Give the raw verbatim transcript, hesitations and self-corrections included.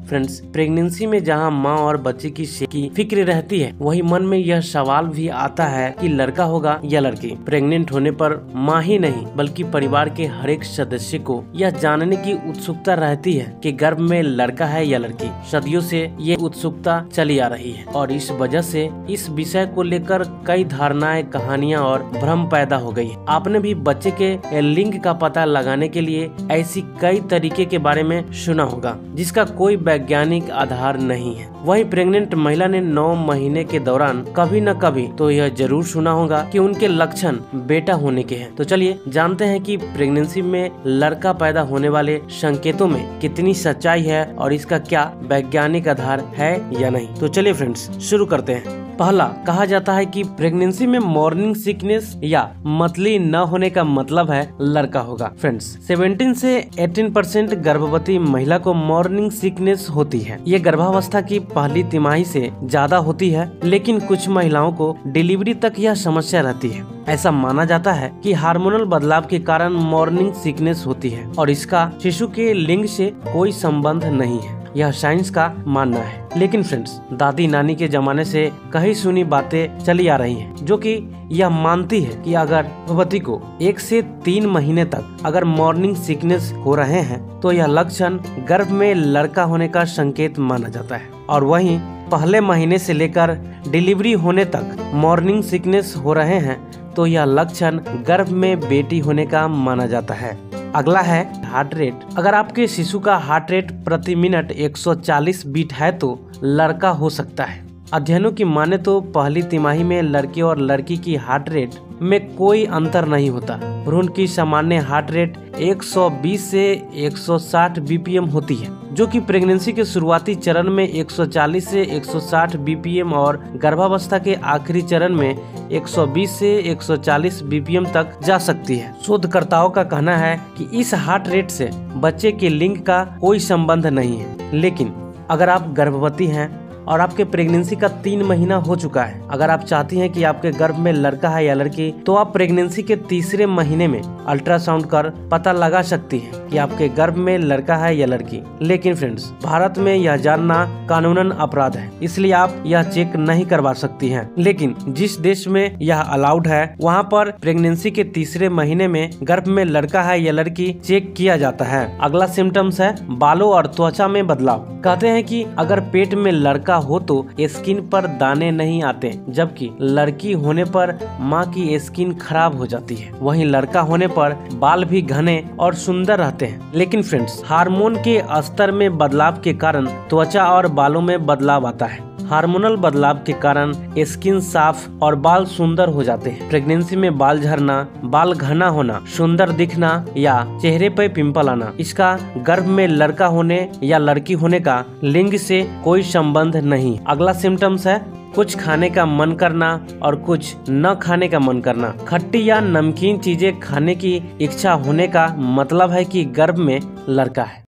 Friends, pregnancy में जहां मां और बच्चे की सेहत की फिक्र रहती है, वही मन में यह सवाल भी आता है कि लड़का होगा या लड़की। प्रेग्नेंट होने पर मां ही नहीं बल्कि परिवार के हर एक सदस्य को यह जानने की उत्सुकता रहती है कि गर्भ में लड़का है या लड़की। सदियों से ये उत्सुकता चली आ रही है और इस वजह से इस विषय को लेकर कई धारणाएं, कहानियां और भ्रम पैदा हो गई। आपने भी बच्चे के लिंग का पता लगाने के लिए ऐसी कई तरीके के बारे में सुना होगा जिसका कोई वैज्ञानिक आधार नहीं है। वही प्रेग्नेंट महिला ने नौ महीने के दौरान कभी न कभी तो यह जरूर सुना होगा कि उनके लक्षण बेटा होने के हैं। तो चलिए जानते हैं कि प्रेगनेंसी में लड़का पैदा होने वाले संकेतों में कितनी सच्चाई है और इसका क्या वैज्ञानिक आधार है या नहीं। तो चलिए फ्रेंड्स शुरू करते हैं। पहला, कहा जाता है कि प्रेगनेंसी में मॉर्निंग सिकनेस या मतली न होने का मतलब है लड़का होगा। फ्रेंड्स, सत्रह से अठारह परसेंट गर्भवती महिला को मॉर्निंग सिकनेस होती है। ये गर्भावस्था की पहली तिमाही से ज्यादा होती है, लेकिन कुछ महिलाओं को डिलीवरी तक यह समस्या रहती है। ऐसा माना जाता है कि हार्मोनल बदलाव के कारण मॉर्निंग सिकनेस होती है और इसका शिशु के लिंग से कोई संबंध नहीं है, यह साइंस का मानना है। लेकिन फ्रेंड्स, दादी नानी के जमाने से कहीं सुनी बातें चली आ रही हैं, जो कि यह मानती है कि अगर गर्भवती को एक से तीन महीने तक अगर मॉर्निंग सिकनेस हो रहे हैं तो यह लक्षण गर्भ में लड़का होने का संकेत माना जाता है। और वहीं पहले महीने से लेकर डिलीवरी होने तक मॉर्निंग सिकनेस हो रहे हैं तो यह लक्षण गर्भ में बेटी होने का माना जाता है। अगला है हार्ट रेट। अगर आपके शिशु का हार्ट रेट प्रति मिनट एक सौ चालीस बीट है तो लड़का हो सकता है। अध्ययनों की माने तो पहली तिमाही में लड़के और लड़की की हार्ट रेट में कोई अंतर नहीं होता। भ्रूण की सामान्य हार्ट रेट एक सौ बीस से एक सौ साठ बीपीएम होती है, जो कि प्रेगनेंसी के शुरुआती चरण में एक सौ चालीस से एक सौ साठ बीपीएम और गर्भावस्था के आखिरी चरण में एक सौ बीस से एक सौ चालीस बीपीएम तक जा सकती है। शोधकर्ताओं का कहना है कि इस हार्ट रेट से बच्चे के लिंग का कोई संबंध नहीं है। लेकिन अगर आप गर्भवती हैं और आपके प्रेगनेंसी का तीन महीना हो चुका है, अगर आप चाहती हैं कि आपके गर्भ में लड़का है या लड़की, तो आप प्रेगनेंसी के तीसरे महीने में अल्ट्रासाउंड कर पता लगा सकती हैं कि आपके गर्भ में लड़का है या लड़की। लेकिन फ्रेंड्स, भारत में यह जानना कानूनन अपराध है, इसलिए आप यह चेक नहीं करवा सकती हैं। लेकिन जिस देश में यह अलाउड है, वहाँ पर प्रेगनेंसी के तीसरे महीने में गर्भ में लड़का है या लड़की चेक किया जाता है। अगला सिम्टम्स है बालों और त्वचा में बदलाव। कहते हैं कि अगर पेट में लड़का हो तो स्किन पर दाने नहीं आते, जबकि लड़की होने पर मां की स्किन खराब हो जाती है। वहीं लड़का होने पर बाल भी घने और सुंदर रहते हैं। लेकिन फ्रेंड्स, हार्मोन के स्तर में बदलाव के कारण त्वचा और बालों में बदलाव आता है। हार्मोनल बदलाव के कारण स्किन साफ और बाल सुंदर हो जाते हैं। प्रेगनेंसी में बाल झड़ना, बाल घना होना, सुंदर दिखना या चेहरे पर पिंपल आना, इसका गर्भ में लड़का होने या लड़की होने का लिंग से कोई संबंध नहीं। अगला सिम्टम्स है कुछ खाने का मन करना और कुछ न खाने का मन करना। खट्टी या नमकीन चीजें खाने की इच्छा होने का मतलब है कि गर्भ में लड़का है।